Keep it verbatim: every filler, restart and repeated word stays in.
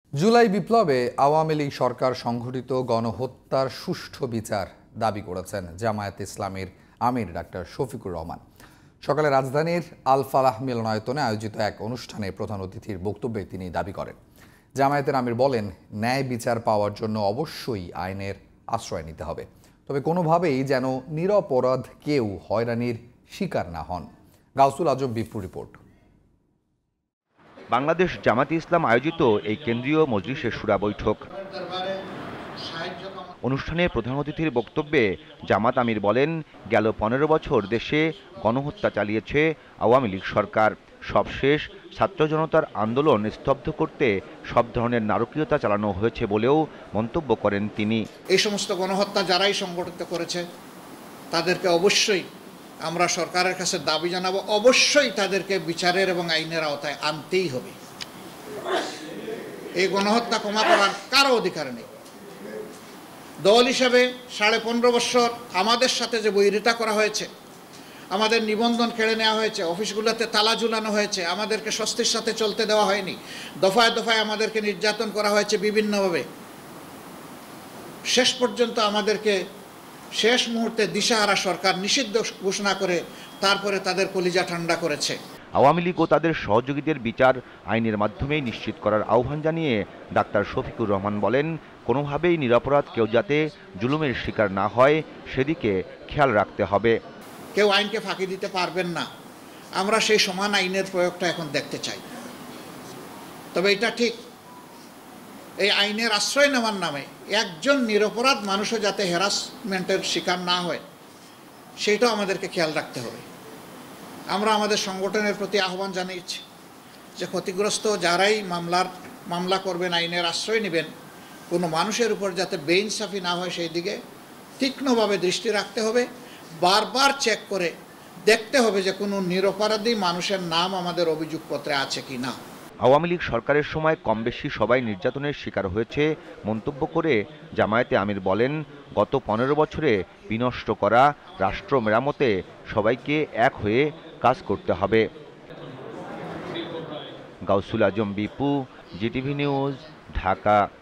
জুলাই বিপ্লবে আওয়ামী লীগ সরকার সংঘটিত গণহত্যার সুষ্ঠু বিচার দাবি করেছেন জামায়াত ইসলামীর আমির ডাক্তার শফিকুর রহমান। সকালে রাজধানীর আল ফালাহ মিলনায়তনে আয়োজিত এক অনুষ্ঠানে প্রধান অতিথির বক্তব্যে তিনি দাবি করেন, জামায়াতের আমির বলেন, ন্যায় বিচার পাওয়ার জন্য অবশ্যই আইনের আশ্রয় নিতে হবে, তবে কোনোভাবেই যেন নিরপরাধ কেউ হয়রানির শিকার না হন। গাউসুল আজম বিপুর রিপোর্ট। বাংলাদেশ জামায়াতে ইসলাম আয়োজিত এই কেন্দ্রীয় মজলিসের শুরা বৈঠক অনুষ্ঠানে প্রধান অতিথির বক্তব্যে জামাত আমির বলেন, গেল পনেরো বছর দেশে গণহত্যা চালিয়েছে আওয়ামী লীগ সরকার। সবশেষ ছাত্র জনতার আন্দোলন স্তব্ধ করতে সব ধরনের নারকীয়তা চালানো হয়েছে বলেও মন্তব্য করেন তিনি। এই সমস্ত গণহত্যা যারাই সংগঠিত করেছে তাদেরকে অবশ্যই আমরা সরকারের কাছে দাবি জানাবো, অবশ্যই তাদেরকে বিচারের এবং আইনের আওতায় আনতেই হবে। এই গণহত্যা ক্ষমা করার কারো অধিকার নেই। দল হিসাবে সাড়ে পনেরো বছর আমাদের সাথে যে বৈরিতা করা হয়েছে, আমাদের নিবন্ধন কেড়ে নেওয়া হয়েছে, অফিসগুলোতে তালা ঝুলানো হয়েছে, আমাদেরকে স্বস্তির সাথে চলতে দেওয়া হয়নি, দফায় দফায় আমাদেরকে নির্যাতন করা হয়েছে বিভিন্নভাবে, শেষ পর্যন্ত আমাদেরকে শেষ মুহূর্তে দিশাহারা সরকার নিষিদ্ধ ঘোষণা করে তারপরে তাদের কলিজা ঠান্ডা করেছে। আওয়ামী লীগ ও তাদের সহযোগীদের বিচার আইনের মাধ্যমেই নিশ্চিত করার আহ্বান জানিয়ে ডাক্তার শফিকুর রহমান বলেন, কোনোভাবেই নিরপরাধ কেউ যাতে জুলুমের শিকার না হয় সেদিকে খেয়াল রাখতে হবে। কেউ আইনকে ফাঁকি দিতে পারবেন না। আমরা সেই সমান আইনের প্রয়োগটা এখন দেখতে চাই। তবে এটা ঠিক, এই আইনের আশ্রয় নেওয়ার নামে একজন নিরপরাধ মানুষও যাতে হ্যারাসমেন্টের শিকার না হয় সেটাও আমাদেরকে খেয়াল রাখতে হবে। আমরা আমাদের সংগঠনের প্রতি আহ্বান জানিয়েছি যে ক্ষতিগ্রস্ত যারাই মামলার মামলা করবেন, আইনের আশ্রয় নেবেন, কোনো মানুষের উপর যাতে বেইনসাফি না হয় সেই দিকে তীক্ষ্ণভাবে দৃষ্টি রাখতে হবে। বারবার চেক করে দেখতে হবে যে কোনো নিরপরাধী মানুষের নাম আমাদের অভিযোগপত্রে আছে কি না। আওয়ামী লীগ সরকারের সময় কম বেশি সবাই নির্যাতনের শিকার হয়েছে মন্তব্য করে জামায়াতে আমির বলেন, গত পনেরো বছরে বিনষ্ট করা রাষ্ট্র মেরামতে সবাইকে এক হয়ে কাজ করতে হবে। Gausul Azam Bipu, GTV news, Dhaka.